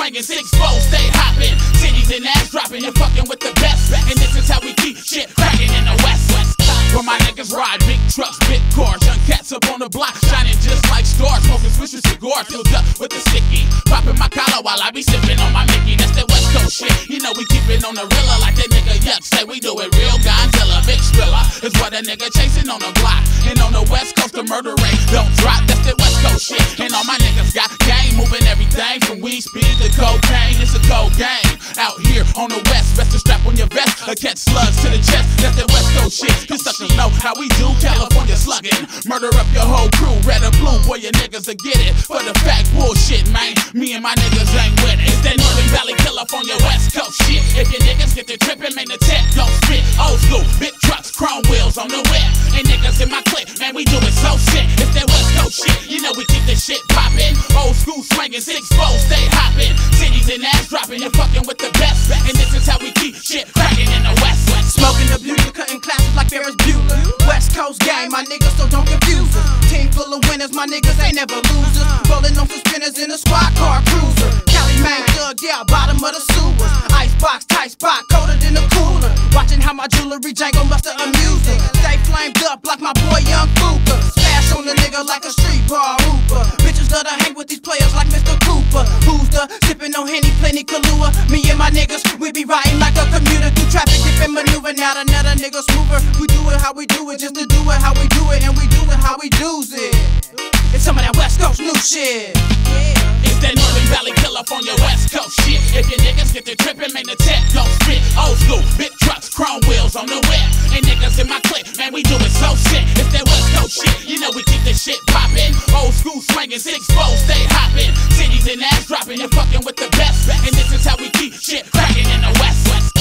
swinging, 6-4, stay hopping. Cities and ass dropping, you're fucking with the best. And this is how we keep shit cracking in the West. Where my niggas ride big trucks, big cars, young cats up on the block, shining just like stars, smoking Swisher cigars, filled up with the sticky, popping my collar while I be sipping on my Mickey. That's that West Coast shit. You know we keep it on the real like that nigga Yuck say we do it real. Godzilla, big thriller is what a nigga chasing on the block. And on the West Coast, the murder rate don't drop. That's that West Coast shit. And all my niggas got game, moving everything from weed speed to cocaine. It's a cold game out here on the West. Best to strap on your vest or catch slugs to the chest. That's that West Coast shit. You suckers know how we do California slugging. Murder up your whole crew, red or blue, boy, your niggas will get it. For the fact bullshit, man, me and my niggas ain't with it. It's that Northern Valley California West Coast shit. If your niggas get to tripping, man, the tech don't spit. Old school, big trucks, chrome wheels on the whip. And niggas in my clique, man, we do it so sick. It's that West Coast shit, you know we keep this shit poppin'. Old school swinging, 6-4, stay hoppin'. Cities and ass dropping, you're fucking with the best. And this is how we keep shit cracking in the West. Smoking the beauty, cutting classes like Ferris Bueller. West Coast gang, my niggas, so don't confuse us. Team full of winners, my niggas ain't never losers. Rolling on suspenders in a squad car cruiser. Cali man thugged out, bottom of the sewers. Icebox, tight spot, colder than a cooler. Watching how my jewelry jangle musta amuse her. Stay flamed up like my boy Young Fuka. Smash on the nigga like a street bar hooper. Bitches love to hang with these players like Mr. Cooper. Who's the sipping on Henny, plenty Kahlua. Me and my niggas, we be riding like a commuter through traffic, dipping maneuver. Now another nigga smoother. We do it how we do it, just to do it how we do it, and we do it how we do's it. It's some of that West Coast new shit. It's that Northern Valley California West Coast shit. If your niggas get to tripping, man, the tech don't spit. Old school, big trucks, chrome wheels on the whip. And niggas in my clique, man, we do it so sick. It's that West Coast shit, you know we keep this shit poppin'. Old school swinging, 6-4, stay hoppin'. Cities and ass dropping, you're fucking with the best. And this is how we keep shit cracking in the West.